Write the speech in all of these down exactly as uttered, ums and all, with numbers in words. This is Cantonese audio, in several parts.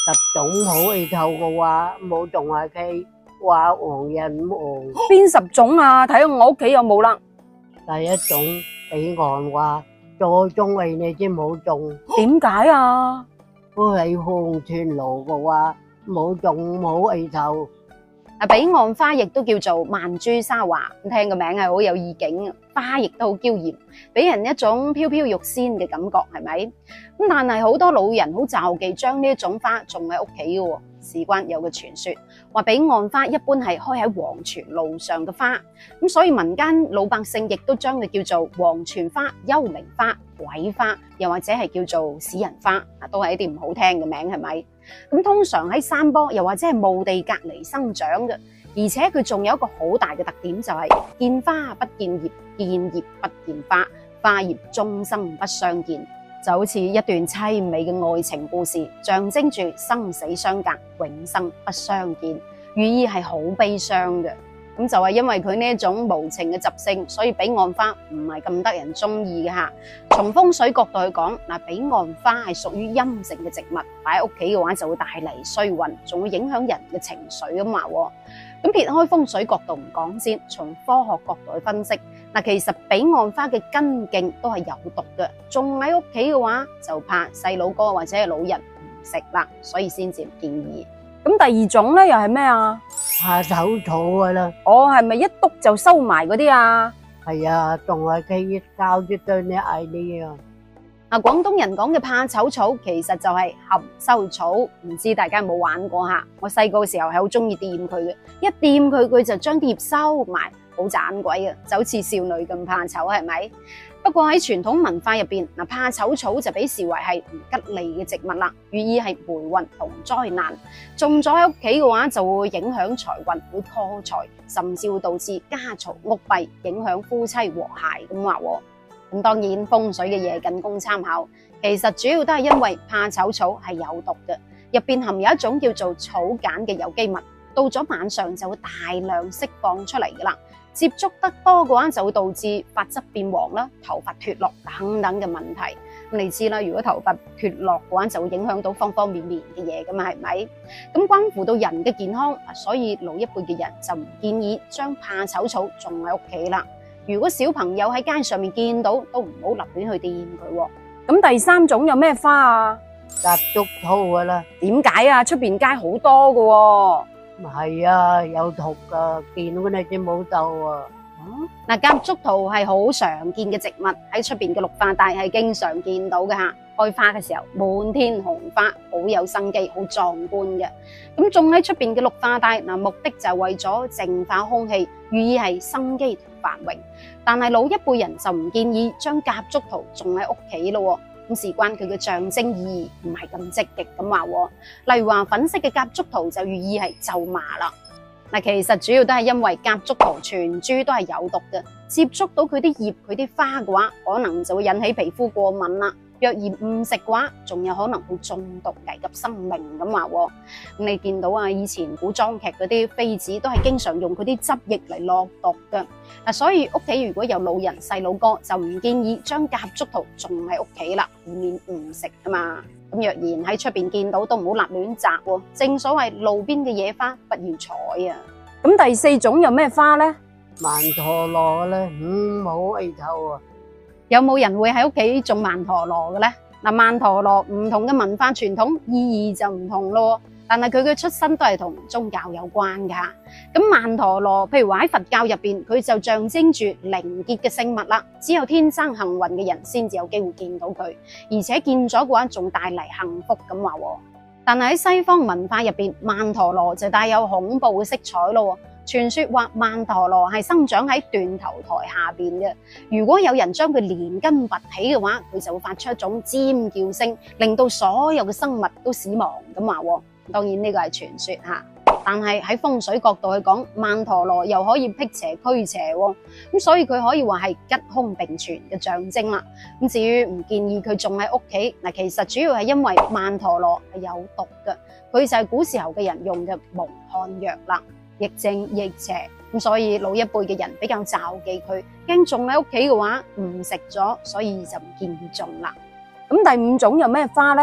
十種好意頭嘅話，冇種下佢話黃人黃。 邊十種啊？睇下我屋企有冇啦。 第一種彼岸花，最中意你知冇種， 點解啊？ 都係紅全路嘅話，冇種冇意頭。 啊，彼岸花亦都叫做曼珠沙華，聽個名係好有意境，花亦都好嬌艷，俾人一種飄飄欲仙嘅感覺，係咪？咁但係好多老人好就忌將呢一種花種喺屋企嘅喎。事關有個傳說，話彼岸花一般係開喺黃泉路上嘅花，咁所以民間老百姓亦都將佢叫做黃泉花、幽靈花、鬼花，又或者係叫做死人花，啊，都係一啲唔好聽嘅名，係咪？咁通常喺山坡又或者係墓地隔離生長嘅，而且佢仲有一個好大嘅特點，就係見花不見葉，見葉不見花，花葉終生不相見。就好似一段淒美嘅愛情故事，象徵住生死相隔、永生不相見，寓意係好悲傷嘅。咁就係因為佢呢一種無情嘅習性，所以彼岸花唔係咁得人中意嘅吓。從風水角度去講，嗱，彼岸花係屬於陰性嘅植物，擺喺屋企嘅話就會帶嚟衰運，仲會影響人嘅情緒咁話。咁撇開風水角度唔講先，從科學角度去分析，嗱，其實彼岸花嘅根莖都係有毒嘅，種喺屋企嘅話就怕細佬哥或者係老人唔食啦，所以先至唔建議。咁第二種咧又係咩啊？ 怕手草噶啦， 哦，係咪一篤就收埋嗰啲啊？ 係啊，仲係佢教咗對你嗌你啊。 啊，廣東人講嘅怕醜草其實就係含羞草，唔知大家有冇玩過吓？我細個嘅時候係好中意掂佢嘅，一掂佢佢就將啲葉收埋，好盞鬼啊，就好似少女咁怕醜，係咪？不過喺傳統文化入邊，嗱，怕醜草就被視為係唔吉利嘅植物啦，寓意係霉運同災難。種咗喺屋企嘅話，就會影響財運，會破財，甚至會導致家嘈屋閉，影響夫妻和諧咁話。咁當然風水嘅嘢僅供參考，其實主要都係因為怕醜草係有毒嘅，入邊含有一種叫做草鹼嘅有機物，到咗晚上就會大量釋放出嚟噶啦。接觸得多嘅話，就會導致髮質變黃啦、頭髮脫落等等嘅問題。咁你知啦，如果頭髮脫落嘅話，就會影響到方方面面嘅嘢噶嘛，係咪？咁關乎到人嘅健康，所以老一輩嘅人就唔建議將怕醜草種喺屋企啦。如果小朋友喺街上面見到，都唔好立亂去掂佢。咁第三種有咩花啊？ 夾竹草噶啦。 點解啊？出邊街好多噶。 係啊，有毒噶，見到你知冇竇啊。 嗱，夾竹桃係好常見嘅植物，喺出邊嘅綠化帶係經常見到嘅吓。開花嘅時候滿天紅花，好有生機，好壯觀嘅。咁種喺出邊嘅綠化帶，嗱，目的就係為咗淨化空氣，寓意係生機同繁榮。但係老一輩人就唔建議將夾竹桃種喺屋企咯。咁事關佢嘅象徵意義唔係咁積極咁話。例如話粉色嘅夾竹桃就寓意係咒罵啦。嗱，其實主要都係因為夾竹桃全株都係有毒嘅，接觸到佢啲葉、佢啲花嘅話，可能就會引起皮膚過敏啦。若然誤食嘅話，仲有可能會中毒，危及生命咁話。咁你見到啊，以前古裝劇嗰啲妃子都係經常用佢啲汁液嚟落毒嘅。嗱，所以屋企如果有老人細佬哥，就唔建議將夾竹桃種喺屋企啦，以免誤食啊嘛。咁若然喺出邊見到，都唔好立亂摘喎。正所謂路邊嘅野花不要採啊。咁第四種有咩花呢？ 曼陀羅咧，嗯，冇意頭啊。 有冇人會喺屋企種曼陀羅嘅咧？嗱，曼陀羅唔同嘅文化傳統意義就唔同咯，但係佢嘅出身都係同宗教有關噶。咁曼陀羅，譬如話喺佛教入邊，佢就象徵住靈潔嘅聖物啦，只有天生幸運嘅人先至有機會見到佢，而且見咗嘅話仲帶嚟幸福咁話。但係喺西方文化入邊，曼陀羅就帶有恐怖嘅色彩咯。傳說話曼陀羅係生長喺斷頭台下邊嘅，如果有人將佢連根拔起嘅話，佢就會發出一種尖叫聲，令到所有嘅生物都死亡咁話。當然呢個係傳說吓，但係喺風水角度去講，曼陀羅又可以辟邪驅邪，咁所以佢可以話係吉凶並存嘅象徵啦。咁至於唔建議佢種喺屋企，嗱，其實主要係因為曼陀羅係有毒嘅，佢就係古時候嘅人用嘅蒙汗藥啦。亦正亦邪，咁所以老一輩嘅人比較忌佢，驚種喺屋企嘅話唔食咗，所以就唔建議種啦。咁第五種有咩花呢？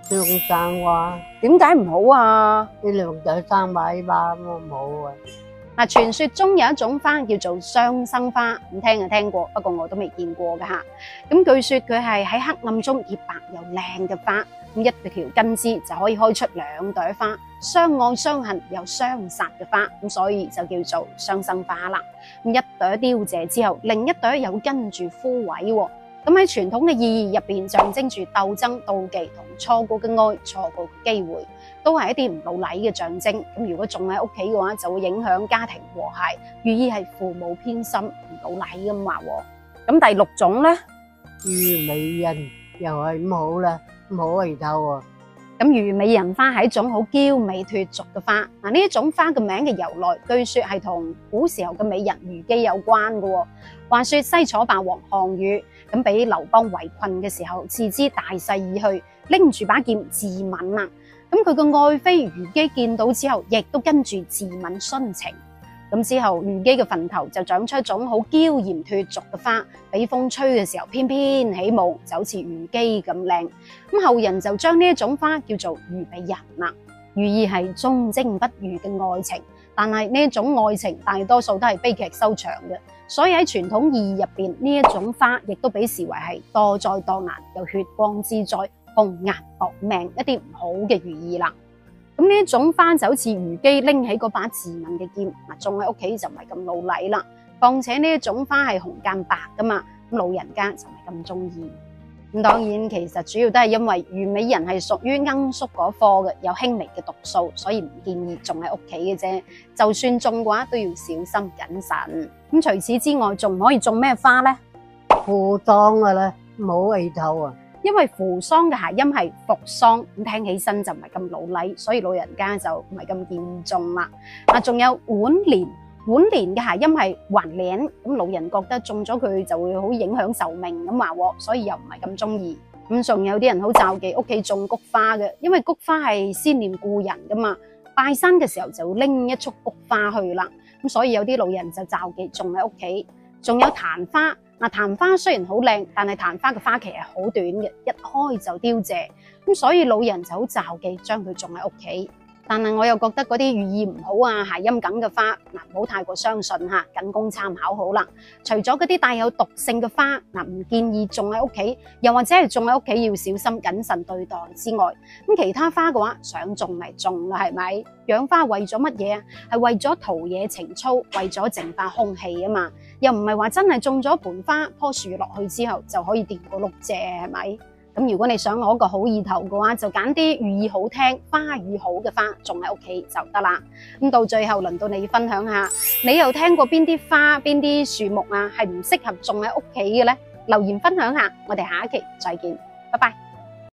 雙生花， 點解唔好啊？ 呢兩仔生埋吧，咁唔好啊。 嗱，傳說中有一種花叫做雙生花，咁聽就聽過，不過我都未見過噶吓。咁據說佢係喺黑暗中潔白又靚嘅花，咁一條根枝就可以開出兩朵花，相愛相恨又相殺嘅花，咁所以就叫做雙生花啦。咁一朵凋謝之後，另一朵又跟住枯萎。咁喺傳統嘅意義入邊，象徵住鬥爭、妒忌同錯過嘅愛、錯過嘅機會，都係一啲唔老禮嘅象徵。咁如果種喺屋企嘅話，就會影響家庭和諧，寓意係父母偏心、唔老禮咁話。咁第六種咧， 虞美人又係唔好啦，唔好嚟透啊。 咁虞美人花係一種好嬌美脫俗嘅花。嗱，呢一種花嘅名嘅由來，據說係同古時候嘅美人虞姬有關嘅。話說西楚霸王項羽咁俾劉邦圍困嘅時候，自知大勢已去，拎住把劍自刎啦。咁佢個愛妃虞姬見到之後，亦都跟住自刎殉情。咁之後，虞姬嘅墳頭就長出一種好嬌艷脫俗嘅花，俾風吹嘅時候翩翩起舞，就好似虞姬咁靚。咁後人就將呢一種花叫做虞美人啦，寓意係忠貞不渝嘅愛情。但係呢一種愛情大多數都係悲劇收場嘅，所以喺傳統意義入邊，呢一種花亦都被視為係多災多難、有血光之災、紅顏薄命一啲唔好嘅寓意啦。咁呢一種花就好似虞姬拎起嗰把自刎嘅劍，嗱，種喺屋企就唔係咁老禮啦。況且呢一種花係紅間白噶嘛，咁老人家就唔係咁中意。咁當然其實主要都係因為虞美人係屬於罌粟嗰科嘅，有輕微嘅毒素，所以唔建議種喺屋企嘅啫。就算種嘅話，都要小心謹慎。咁除此之外，仲可以種咩花呢？ 扶桑嘅咧，唔好嚟透啊。 因為扶桑嘅諧音係扶桑，咁聽起身就唔係咁老禮，所以老人家就唔係咁建議種啦。啊，仲有碗蓮，碗蓮嘅諧音係橫鏈，咁老人覺得種咗佢就會好影響壽命咁話，所以又唔係咁中意。咁仲有啲人好罩忌屋企種菊花嘅，因為菊花係思念故人噶嘛，拜山嘅時候就拎一束菊花去啦。咁所以有啲老人就罩忌種喺屋企。仲有曇花。嗱，曇花雖然好靚，但係曇花嘅花期係好短嘅，一開就凋謝，咁所以老人就好罩忌將佢種喺屋企。但係我又覺得嗰啲寓意唔好啊、諧音梗嘅花，嗱，唔好太過相信吓，僅供參考好啦。除咗嗰啲帶有毒性嘅花，嗱，唔建議種喺屋企，又或者係種喺屋企要小心謹慎對待之外，咁其他花嘅話，想種咪種啦，係咪？養花為咗乜嘢啊？係為咗陶冶情操，為咗淨化空氣啊嘛，又唔係話真係種咗盆花棵樹落去之後就可以掂個碌蔗，係咪？咁如果你想攞個好意頭嘅話，就揀啲寓意好聽、花語好嘅花種喺屋企就得啦。咁到最後輪到你分享下，你又聽過邊啲花、邊啲樹木啊，係唔適合種喺屋企嘅呢？留言分享下，我哋下一期再見，拜拜。